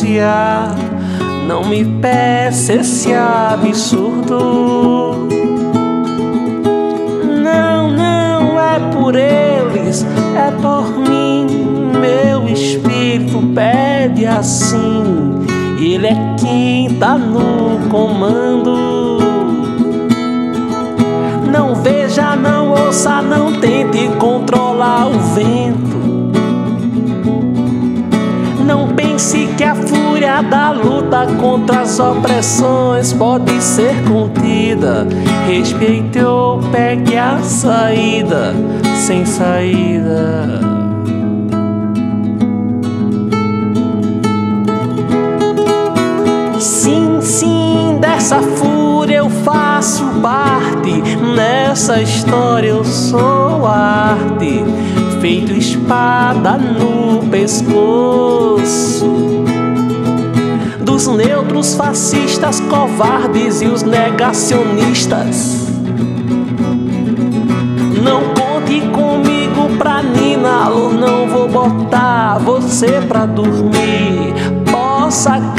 denunciar. Não me peça esse absurdo. Não, não é por eles, é por mim. Meu espírito pede assim. Ele é quem tá no comando. Não veja, não ouça, não tente controlar o vento. Não pense que a fúria da luta contra as opressões pode ser contida. Respeite ou pegue a saída sem saída. Sim, sim, dessa fúria eu faço parte. Nessa história eu sou arte, feito espada no pescoço dos neutros fascistas covardes e os negacionistas. Não conte comigo pra niná-lo, não vou botar você pra dormir. Possa